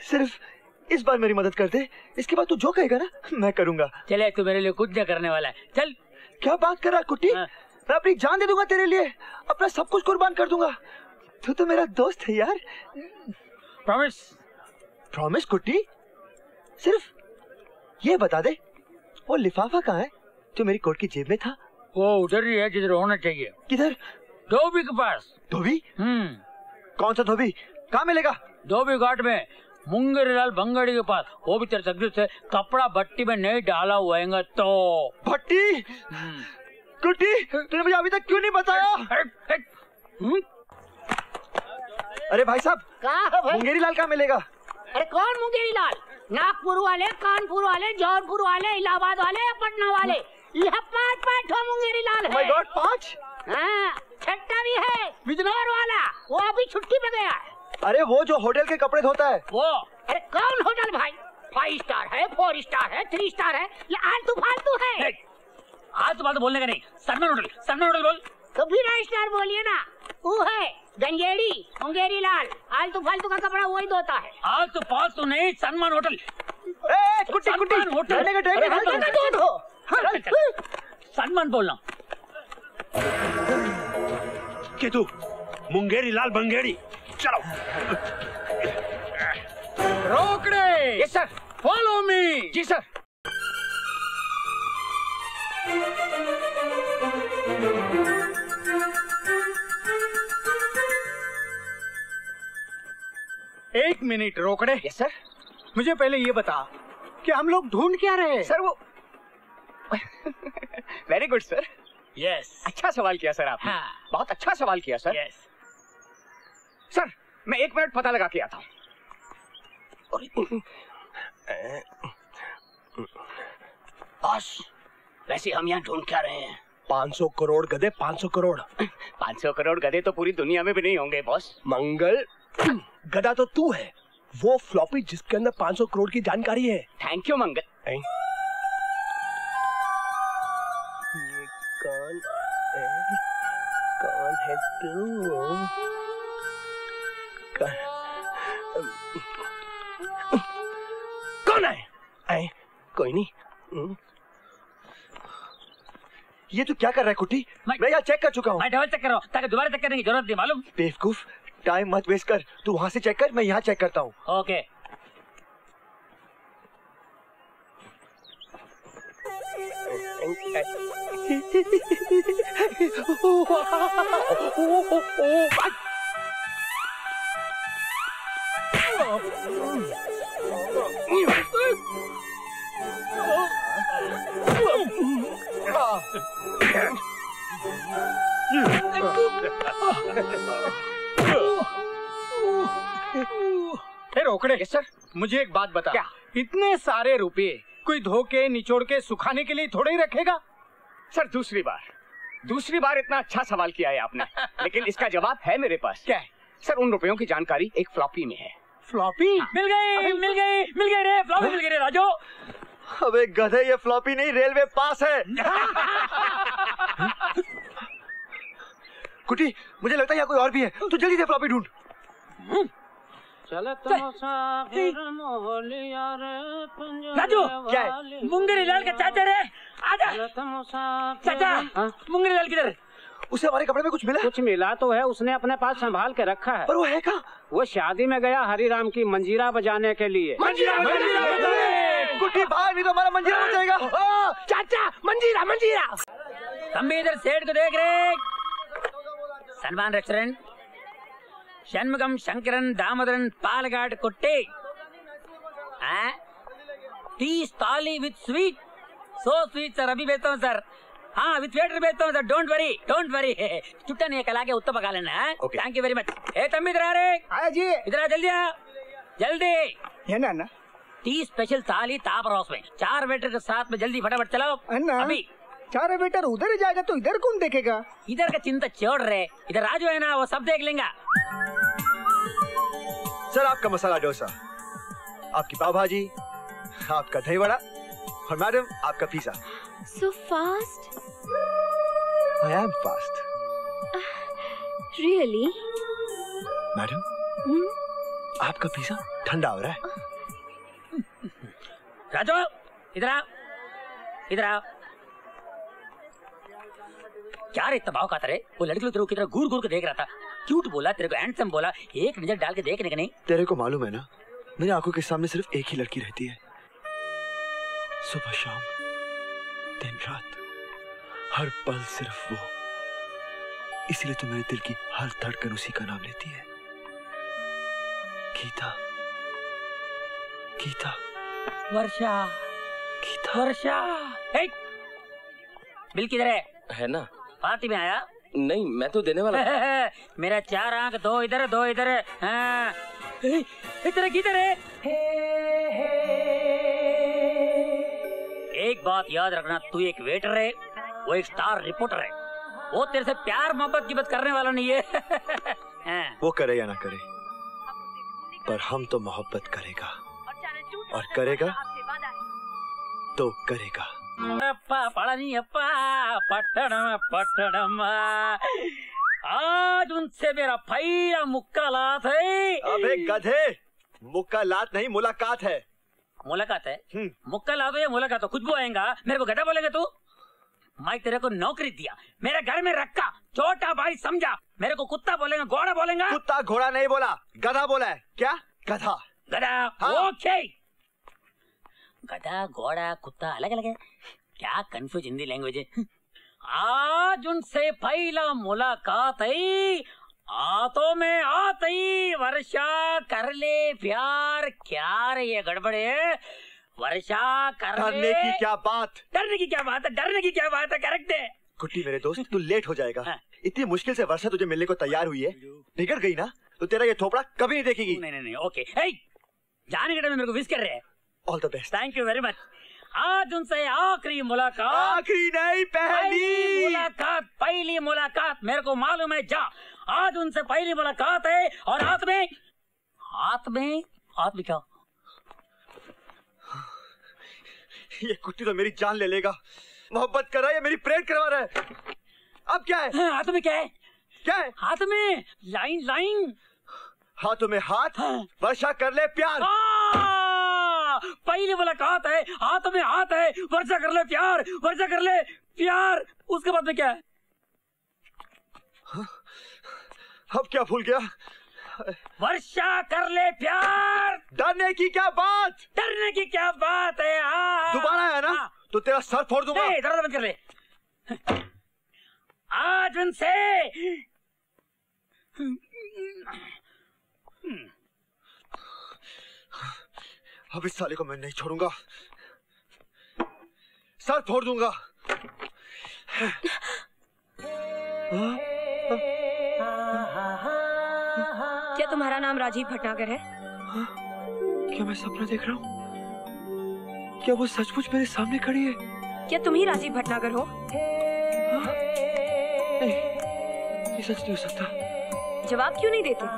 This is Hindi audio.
सिर्फ इस बार मेरी मदद कर दे, इसके बाद तू जो कहेगा ना मैं करूंगा। चले, तू मेरे लिए कुछ नहीं करने वाला है, चल। क्या बात कर रहा है कुट्टी? मैं अपनी जान दे दूंगा तेरे लिए, अपना सब कुछ कुर्बान कर दूंगा। तू तो मेरा दोस्त है यार। प्रॉमिस? प्रॉमिस कुट्टी? सिर्फ ये बता दे, वो लिफाफा कहाँ है जो मेरी कोट की जेब में था? वो उधर ही है जिधर होना चाहिए। किधर? धोबी के पास। धोबी? कौन सा धोबी? कहाँ मिलेगा? धोबी घाट में, मुंगेरीलाल भंगड़ी के पास। वो भी तेरे तकदीर से कपड़ा भट्टी में नहीं डाला हुआ है तो। भट्टी? कुट्टी, तूने मुझे अभी तक क्यों नहीं बताया? अरे भाई साहब, मुंगेरीलाल कहाँ मिलेगा? अरे कौन मुंगेरीलाल? नागपुर वाले, कानपुर वाले, जौनपुर वाले, इलाहाबाद वाले, पटना वाले, यहाँ 5 मुंगेरीलाल है। My god, 5? हाँ, छठा भी है, बिजनौर वाला, वो अभी छुट्टी पे गया है। अरे वो जो होटल के कपड़े धोता है वो? अरे कौन होटल भाई? 5 स्टार है, 4 स्टार है, 3 स्टार है, ये आलतू फालतू है। आलतू फालतू बोलने का नहीं, सलमान होटल बोल। तो फिर स्टार बोलिए ना। वो है गंजेड़ी, मुंगेरीलाल, आलतू फालतू का कपड़ा वही धोता है। आलतू फालतू नहीं, सलमान होटल। कुट्टी होटल सलमान बोलना। कि तू मुंगेरीलाल भंगेड़ी, चलो। Rokade. Yes sir. Follow me. जी सर। एक मिनट रोकड़े। Yes sir. मुझे पहले ये बता कि हम लोग ढूंढ क्या रहे हैं? सर वो वेरी गुड सर। यस। अच्छा सवाल किया सर आपने। हाँ। बहुत अच्छा सवाल किया सर। यस। सर मैं 1 मिनट पता लगा के आता हूँ। बॉस, वैसे हम यहाँ ढूंढ क्या रहे हैं? 500 करोड़ गधे, 500 करोड़। 500 करोड़ गधे तो पूरी दुनिया में भी नहीं होंगे बॉस। मंगल, गधा तो तू है, वो फ्लॉपी जिसके अंदर 500 करोड़ की जानकारी है। Thank you Mangal. ये कौन है? कौन है तू? कौन है? कोई नहीं। ये तू क्या कर रहा है कुट्टी? मैं यहाँ चेक कर चुका हूँ। मैं डबल चेक कर रहा हूँ ताकि दोबारा चेक करने की जरूरत नहीं, मालूम? बेवकूफ, टाइम मत वेस्ट कर, तू वहाँ से चेक कर, मैं यहाँ चेक करता हूँ। ओके। रोकड़े। Yes sir. मुझे एक बात बता। क्या? इतने सारे रुपए कोई धोके निचोड़ के सुखाने के लिए थोड़े ही रखेगा? सर दूसरी बार इतना अच्छा सवाल किया है आपने। लेकिन इसका जवाब है मेरे पास। क्या है? सर उन रुपयों की जानकारी एक फ्लॉपी में है। फ्लॉपी? मिल गई रे, फ्लॉपी मिल गई रे राजू। अबे गधे, ये फ्लॉपी नहीं, रेलवे पास है। कुटी, मुझे लगता है यहाँ कोई और भी है, तू जल्दी से फ्लॉपी ढूंढ। राजू, क्या है? मुंगेरीलाल का चाचा रे, आजा। चाचा, मुंगेरीलाल किधर? उसे हमारे कपड़े में कुछ मिला? कुछ मिला तो है, उसने अपने पास संभाल के रखा है। पर वो है कहाँ? वो शादी में गया हरिराम की मंजीरा बजाने के लिए। मंजीरा कुटी भाई, नहीं तो हमारा मंजीरा बच जाएगा। चाचा, मंजीरा। तंबी इधर सेठ को देख रे। Salman restaurant, Shanmugam Shankaran Damodaran Palghat Kutty. 30 thali with sweet. So sweet sir, अभी भेजता हूँ सर। हाँ, विथ वेटर भेजता हूँ सर, डोंट वरी। चुट्टा नहीं कल आके उत्तर पका लेना है। Thank you very much. ए तंबी इधर आ रे। आया जी। इधर आ, जल्दी। ये ना 30 स्पेशल थाली तापर हाउस में, 4 वेटर के साथ में, जल्दी फटाफट चलाओ। अभी 4 वेटर उधर ही जाएगा तो इधर कौन देखेगा? इधर का चिंता छोड़ रहे, इधर राजू है ना, वो सब देख लेंगे। सर आपका मसाला डोसा, आपकी पाव भाजी, आपका दही वड़ा और मैडम आपका pizza. So fast? I am fast. Really? Madam, आपका पिज्जा ठंडा हो रहा है। राजू इधर आ, इधर आ। क्या रे इतना भाव खाता रे? वो लड़की लोग तेरे को कितना घूर घूर के देख रहा था। क्यूट बोला, तेरे को हैंडसम बोला, एक नजर डाल के देखने का नहीं। तेरे को मालूम है ना, मेरी आंखों के सामने सिर्फ एक ही लड़की रहती है, सुबह शाम दिन रात, हर पल सिर्फ वो। इसीलिए तो मेरे दिल की हर धड़कन उसी का नाम लेती है, गीता। गीता। वर्षा। गीता। वर्षा। बिल किधर है? है ना? पार्टी में आया? नहीं, मैं तो देने वाला था। मेरा 4 आंख, 2 इधर 2 इधर। हाँ। इधर किधर है? एक बात याद रखना, तू एक वेटर है, वो एक स्टार रिपोर्टर है। वो तेरे से प्यार मोहब्बत की बात करने वाला नहीं है। हाँ। वो करे या ना करे, पर हम तो मोहब्बत करेगा, और करेगा तो करेगा। पटनम आज उनसे मेरा पहला मुलाकात है। अबे गधे, मुलाकात नहीं मुलाकात है। मुलाकात है? मुलाकात हो या मुलाकात हो, कुछ भी आएगा। मेरे को गधा बोलेगा तू? मैं तेरे को नौकरी दिया, मेरे घर में रखा, छोटा भाई समझा। मेरे को कुत्ता बोलेगा, घोड़ा बोलेगा? कुत्ता घोड़ा नहीं बोला, गधा बोला है। क्या? गधा। गधा। हाँ। ओके। गधा घोड़ा कुत्ता अलग अलग है क्या? कंफ्यूज हिंदी लैंग्वेज है। आज उनसे पहला मुलाकात है, हाथों में आती वर्षा कर ले प्यार। क्या रे ये गड़बड़ है? वर्षा कर ले। डरने की क्या बात? डरने की क्या बात है? डरने की क्या बात है? करेक्ट है। कुट्टी मेरे दोस्त, तू लेट हो जाएगा। हाँ। इतनी मुश्किल से वर्षा तुझे मिलने को तैयार हुई है, बिगड़ गई ना तो तेरा ये थोपड़ा कभी नहीं देखेगी। नहीं ओके। जाने के टाइम में मेरे को विश कर रहे हैं। All the best. Thank you very much. आज उनसे आखिरी मुलाकात। आखिरी नहीं, पहली मुलाकात। पहली मुलाकात, मेरे को मालूम है। जा, आज उनसे पहली मुलाकात है, और हाथ में क्या? ये कुट्टी तो मेरी जान ले लेगा। मोहब्बत कर रहा है या मेरी प्रेम करवा रहा है? अब क्या है? हाथ में क्या है? क्या है? हाथ में लाइन। हाथों में हाथ। वर्षा कर ले प्यार। पहली मुलाकात है, हाथ में हाथ है, वर्षा कर ले प्यार, वर्षा कर ले प्यार। उसके बाद में क्या है? अब क्या भूल गया? वर्षा कर ले प्यार। डरने की क्या बात? डरने की क्या बात है? दोबारा है ना? तो तेरा सर फोड़ दूंगा। दरवाजा बंद कर ले। आज उनसे अब इस साले को मैं नहीं छोड़ूंगा, सर फोड़ दूंगा। क्या तुम्हारा नाम राजीव भटनागर है? क्या मैं सपना देख रहा हूँ? क्या वो सचमुच मेरे सामने खड़ी है? क्या तुम ही राजीव भटनागर हो? नहीं, ये सच नहीं हो सकता। जवाब क्यों नहीं देते?